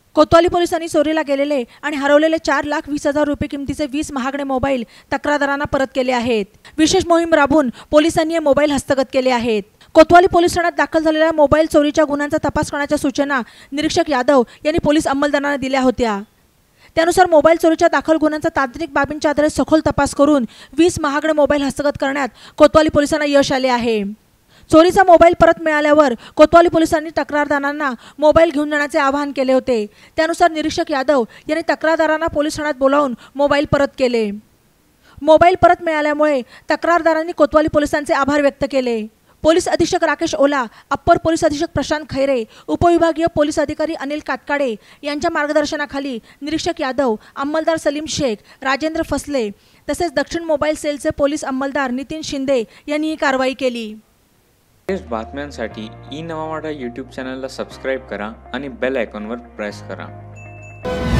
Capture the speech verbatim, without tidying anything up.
कोतवाली पोलिसांनी चोरीला गेलेले आणि हरवलेले चार लाख वीस हजार रुपये किमतीचे वीस महागडे मोबाईल तक्रारदारांना परत केले आहेत। विशेष मोहीम राबवून पोलिसांनी हे मोबाईल हस्तगत केले आहेत। कोतवाली पोलीस ठाण्यात दाखल झालेल्या मोबाईल चोरीच्या गुन्ह्यांचा तपास करण्याच्या सूचना निरीक्षक यादव यांनी पोलीस अंमलदारांना दिल्या होत्या। त्यानुसार मोबाईल चोरीच्या दाखल गुन्ह्यांचा तांत्रिक बाबींच्या आधारे सखोल तपास करून वीस महागडे मोबाईल हस्तगत करण्यात कोतवाली पोलिसांना यश आले आहे। चोरीचा मोबाईल परत मिळाल्यावर कोतवाली पोलिसांनी तक्रारदारांना मोबाईल घेऊन जाण्याचे आवाहन केले होते। त्यानुसार निरीक्षक यादव यांनी तक्रारदारांना पोलीस ठाण्यात बोलावून मोबाईल परत केले। मोबाईल परत मिळाल्यामुळे तक्रारदारांनी कोतवाली पोलिसांचे आभार व्यक्त केले। पोलीस अधीक्षक राकेश ओला, अप्पर पोलीस अधीक्षक प्रशांत खैरे, उपविभागीय पोलीस अधिकारी अनिल काटकाडे यांच्या मार्गदर्शनाखाली निरीक्षक यादव, अंमलदार सलीम शेख, राजेंद्र फसले तसेच दक्षिण मोबाईल सेलचे पोलीस अंमलदार नितीन शिंदे यांनी ही कारवाई केली। बातम्यांसाठी ई नवा मराठा यूट्यूब चॅनलला सबस्क्राइब करा आणि बेल आयकॉनवर प्रेस करा।